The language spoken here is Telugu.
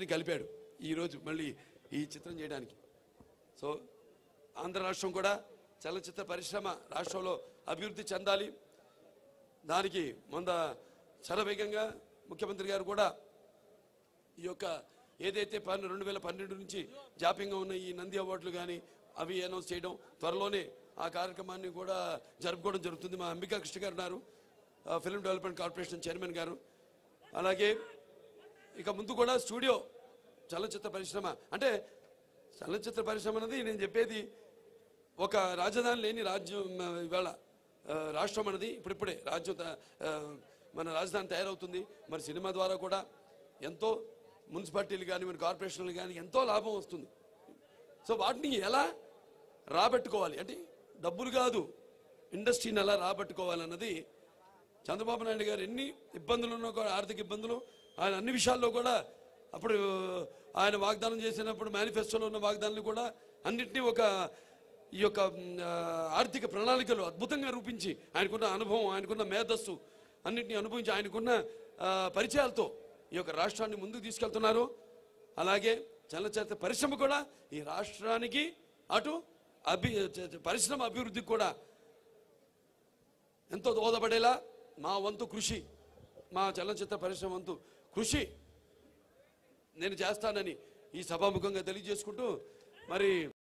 కలిపాడు ఈరోజు మళ్ళీ ఈ చిత్రం చేయడానికి. సో ఆంధ్ర రాష్ట్రం కూడా చలనచిత్ర పరిశ్రమ రాష్ట్రంలో అభివృద్ధి చెందాలి. దానికి చాలా వేగంగా ముఖ్యమంత్రి గారు కూడా ఈ యొక్క ఏదైతే 2012 నుంచి జాప్యంగా ఉన్న ఈ నంది అవార్డులు కానీ అవి అనౌన్స్ చేయడం, త్వరలోనే ఆ కార్యక్రమాన్ని కూడా జరుపుకోవడం జరుగుతుంది. మా అంబికా కృష్ణ గారు ఉన్నారు, ఫిల్మ్ డెవలప్మెంట్ కార్పొరేషన్ చైర్మన్ గారు. అలాగే ఇక ముందు కూడా స్టూడియో చలనచిత్ర పరిశ్రమ అంటే చలనచిత్ర పరిశ్రమ అనేది నేను చెప్పేది ఒక రాజధాని లేని రాజ్యం. ఇవాళ రాష్ట్రం అనేది ఇప్పుడిప్పుడే రాజ్యం మన రాజధాని తయారవుతుంది. మరి సినిమా ద్వారా కూడా ఎంతో మున్సిపాలిటీలు కానీ మన కార్పొరేషన్లు కానీ ఎంతో లాభం వస్తుంది. సో వాటిని ఎలా రాబట్టుకోవాలి అంటే డబ్బులు కాదు, ఇండస్ట్రీని ఎలా రాబట్టుకోవాలన్నది చంద్రబాబు నాయుడు గారు ఎన్ని ఇబ్బందులు ఉన్నా కూడా, ఆర్థిక ఇబ్బందులు, ఆయన అన్ని విషయాల్లో కూడా అప్పుడు ఆయన వాగ్దానం చేసినప్పుడు మేనిఫెస్టోలో ఉన్న వాగ్దానాలు కూడా అన్నింటినీ ఈ యొక్క ఆర్థిక ప్రణాళికలు అద్భుతంగా రూపించి ఆయనకున్న అనుభవం, ఆయనకున్న మేధస్సు అన్నింటినీ అనుభవించి ఆయనకున్న పరిచయాలతో ఈ యొక్క రాష్ట్రాన్ని ముందుకు తీసుకెళ్తున్నారు. అలాగే చలనచిత్ర పరిశ్రమ కూడా ఈ రాష్ట్రానికి అటు పరిశ్రమ అభివృద్ధికి కూడా ఎంతో దోహదపడేలా మా వంతు కృషి, మా చలనచిత్ర పరిశ్రమ వంతు కృషి నేను చేస్తానని ఈ సభాముఖంగా తెలియజేసుకుంటూ మరి